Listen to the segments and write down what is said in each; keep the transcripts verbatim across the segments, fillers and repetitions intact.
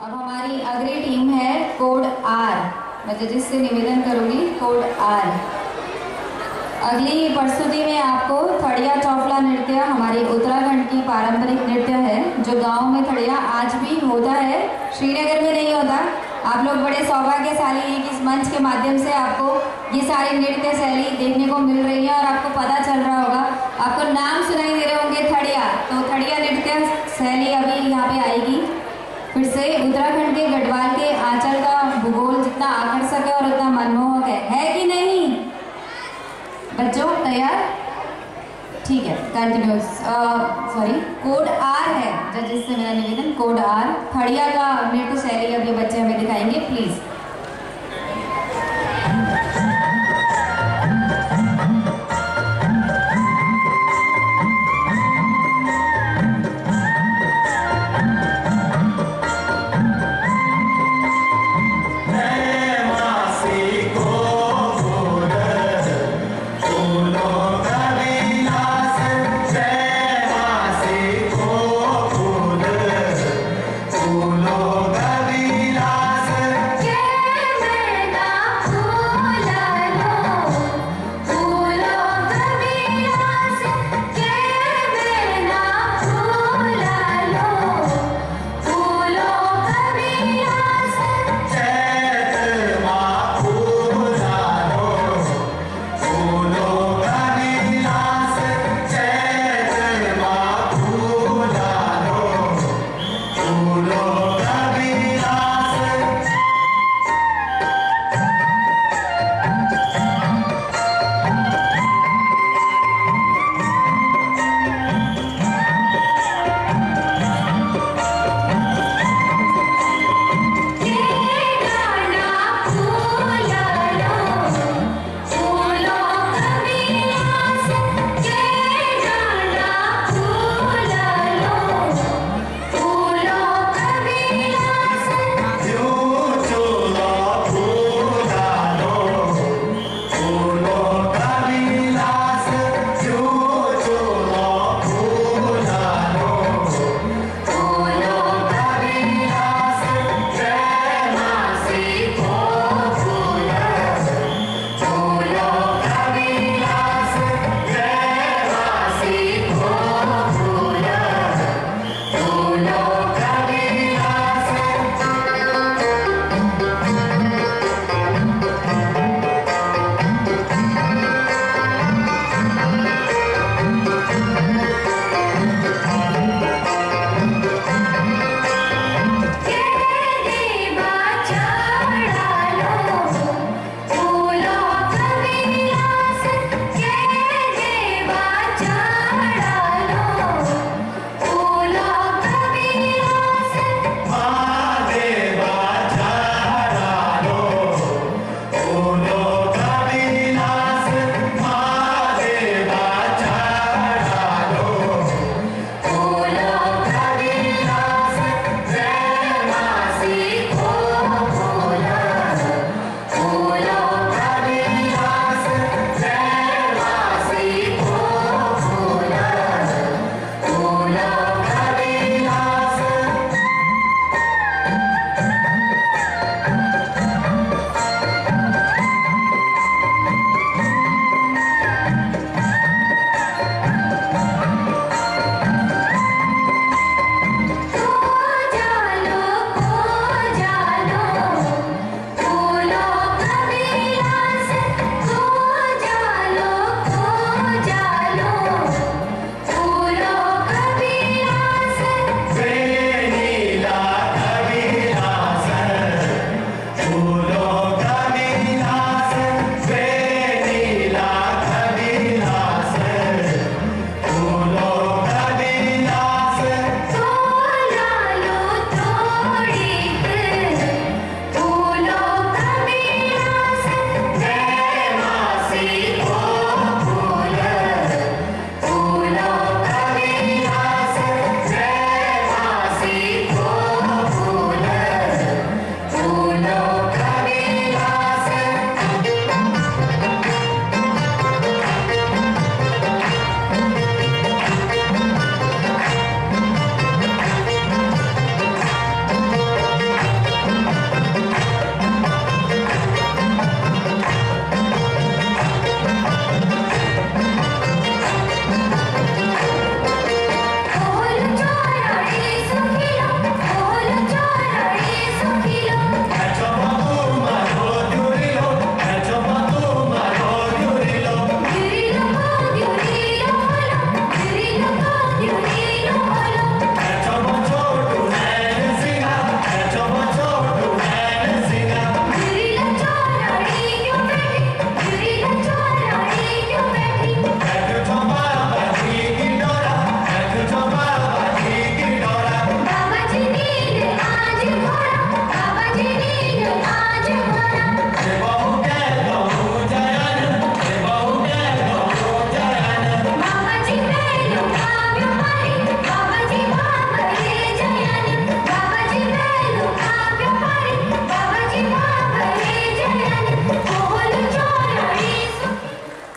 अब हमारी अगली टीम है कोड आर। मैं जजेस से निवेदन करूंगी, कोड आर। अगली प्रस्तुति में आपको थड़िया चौफला नृत्य हमारी उत्तराखंड की पारंपरिक नृत्य है, जो गांव में थड़िया आज भी होता है, श्रीनगर में नहीं होता। आप लोग बड़े सौभाग्यशाली हैं कि इस मंच के माध्यम से आपको ये सारी नृत्य शैली देखने को मिल रही है और आपको पता चल रहा होगा, आपको नाम सुनाई दे रहे होंगे थड़िया। तो थड़िया नृत्य शैली अभी यहाँ पे आएगी। फिर से उत्तराखंड के गढ़वाल के आंचल का भूगोल जितना आकर्षक है और उतना मनमोहक है, है कि नहीं बच्चों? तैयार? ठीक है, कंटिन्यूस। सॉरी, कोड आर है जजेस से मेरा निवेदन, कोड आर। थड़िया का नृत्य शैली अब ये बच्चे हमें दिखाएंगे, प्लीज। Yeah!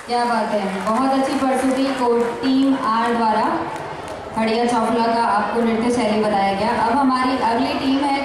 क्या बात है, बहुत अच्छी प्रस्तुति कोड टीम आर द्वारा खड़िया चौफला का आपको नृत्य शैली बताया गया। अब हमारी अगली टीम है